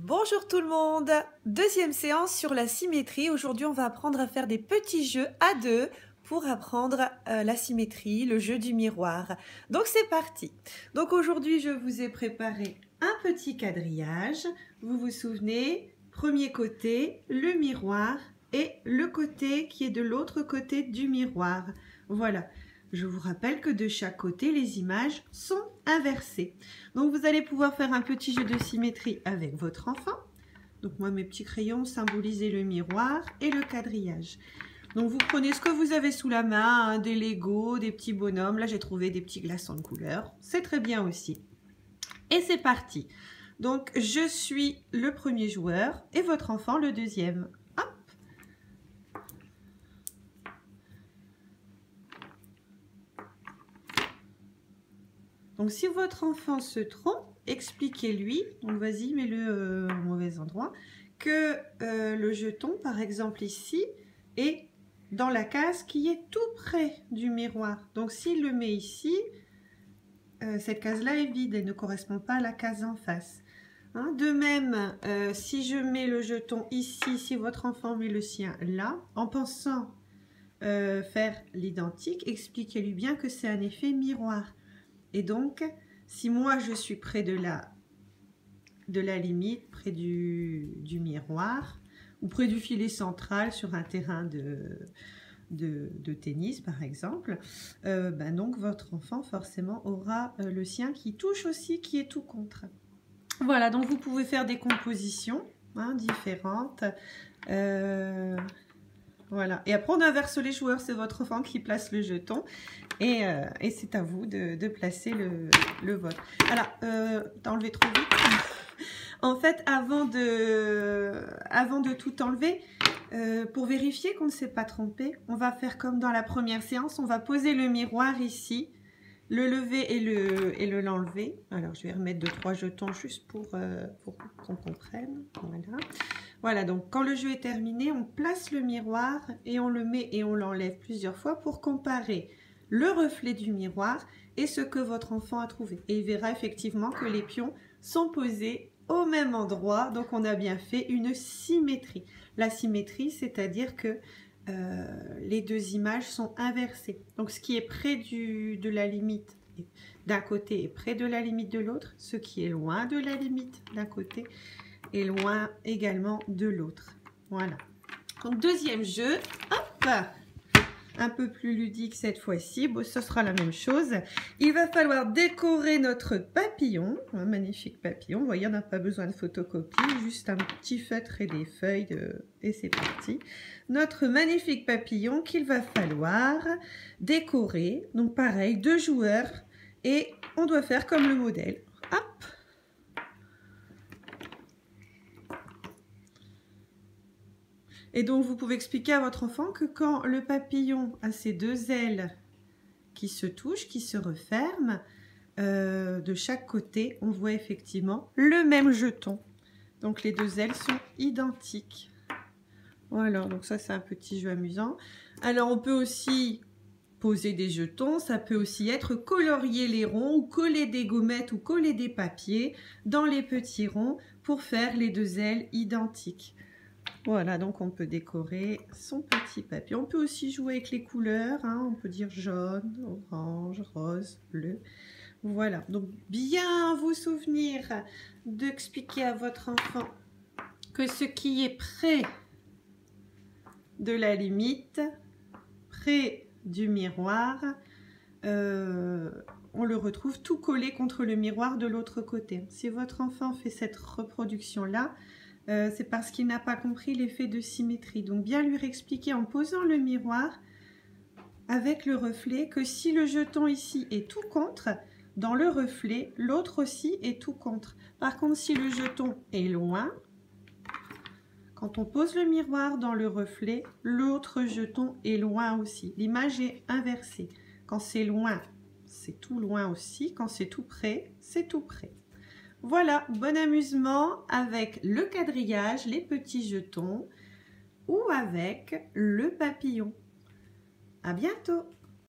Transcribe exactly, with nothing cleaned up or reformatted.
Bonjour tout le monde, deuxième séance sur la symétrie. Aujourd'hui on va apprendre à faire des petits jeux à deux pour apprendre euh, la symétrie, le jeu du miroir. Donc c'est parti. Donc aujourd'hui je vous ai préparé un petit quadrillage. Vous vous souvenez, premier côté, le miroir et le côté qui est de l'autre côté du miroir. Voilà. Je vous rappelle que de chaque côté, les images sont inversées. Donc, vous allez pouvoir faire un petit jeu de symétrie avec votre enfant. Donc, moi, mes petits crayons symbolisaient le miroir et le quadrillage. Donc, vous prenez ce que vous avez sous la main, hein, des Legos, des petits bonhommes. Là, j'ai trouvé des petits glaçons de couleur. C'est très bien aussi. Et c'est parti. Donc, je suis le premier joueur et votre enfant le deuxième. Donc, si votre enfant se trompe, expliquez-lui, donc vas-y, mets-le euh, au mauvais endroit, que euh, le jeton, par exemple ici, est dans la case qui est tout près du miroir. Donc, s'il le met ici, euh, cette case-là est vide, elle ne correspond pas à la case en face. Hein, de même, euh, si je mets le jeton ici, si votre enfant met le sien là, en pensant euh, faire l'identique, expliquez-lui bien que c'est un effet miroir. Et donc, si moi je suis près de la, de la limite, près du, du miroir, ou près du filet central sur un terrain de, de, de tennis par exemple, euh, ben donc votre enfant forcément aura euh, le sien qui touche aussi, qui est tout contre. Voilà, donc vous pouvez faire des compositions hein, différentes. Euh, Voilà. Et après, on inverse les joueurs. C'est votre enfant qui place le jeton. Et, euh, et c'est à vous de, de placer le, le vôtre. Alors, euh, t'as enlevé trop vite. En fait, avant de, avant de tout enlever, euh, pour vérifier qu'on ne s'est pas trompé, on va faire comme dans la première séance. On va poser le miroir ici, le lever et le et le l'enlever. Alors, je vais remettre deux, trois jetons juste pour, euh, pour qu'on comprenne. Voilà. Voilà, donc quand le jeu est terminé, on place le miroir et on le met et on l'enlève plusieurs fois pour comparer le reflet du miroir et ce que votre enfant a trouvé. Et il verra effectivement que les pions sont posés au même endroit, donc on a bien fait une symétrie. La symétrie, c'est-à-dire que euh, les deux images sont inversées. Donc ce qui est près du, de la limite d'un côté est près de la limite de l'autre, ce qui est loin de la limite d'un côté et loin également de l'autre. Voilà. Donc deuxième jeu, hop, un peu plus ludique cette fois-ci. Bon, ce sera la même chose. Il va falloir décorer notre papillon, un magnifique papillon. Vous voyez, on n'a pas besoin de photocopie, juste un petit feutre et des feuilles de... et c'est parti. Notre magnifique papillon qu'il va falloir décorer. Donc pareil, deux joueurs et on doit faire comme le modèle. Hop. Et donc, vous pouvez expliquer à votre enfant que quand le papillon a ses deux ailes qui se touchent, qui se referment, euh, de chaque côté, on voit effectivement le même jeton. Donc, les deux ailes sont identiques. Voilà, donc ça, c'est un petit jeu amusant. Alors, on peut aussi poser des jetons. Ça peut aussi être colorier les ronds ou coller des gommettes ou coller des papiers dans les petits ronds pour faire les deux ailes identiques. Voilà, donc on peut décorer son petit papillon. On peut aussi jouer avec les couleurs, hein. On peut dire jaune, orange, rose, bleu. Voilà, donc bien vous souvenir d'expliquer à votre enfant que ce qui est près de la limite, près du miroir, euh, on le retrouve tout collé contre le miroir de l'autre côté. Si votre enfant fait cette reproduction-là, Euh, c'est parce qu'il n'a pas compris l'effet de symétrie. Donc bien lui réexpliquer en posant le miroir avec le reflet que si le jeton ici est tout contre, dans le reflet, l'autre aussi est tout contre. Par contre, si le jeton est loin, quand on pose le miroir dans le reflet, l'autre jeton est loin aussi. L'image est inversée. Quand c'est loin, c'est tout loin aussi. Quand c'est tout près, c'est tout près. Voilà, bon amusement avec le quadrillage, les petits jetons ou avec le papillon. À bientôt!